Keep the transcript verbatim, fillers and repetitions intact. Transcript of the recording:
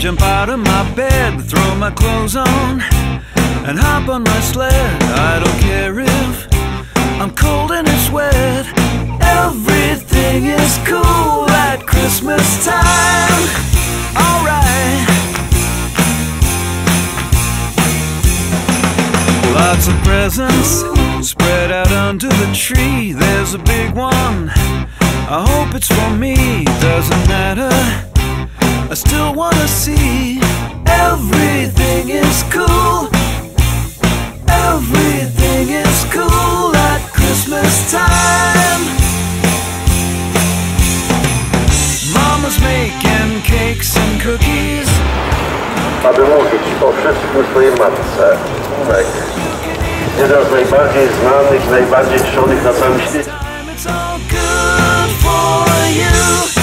jump out of my bed, throw my clothes on, and hop on my sled. I don't care if I'm cold and it's wet. Everything is cool at Christmas time. Alright. Lots of presents spread out under the tree. There's a big one, I hope it's for me. Doesn't matter, I still wanna see. Everything is cool. Everything is cool at Christmas time. Mama's making cakes and cookies, aby mówić o wszystkim swojej matce. Tak. Jeden z najbardziej znanych, najbardziej czczonych na całym świecie. It's all good for you.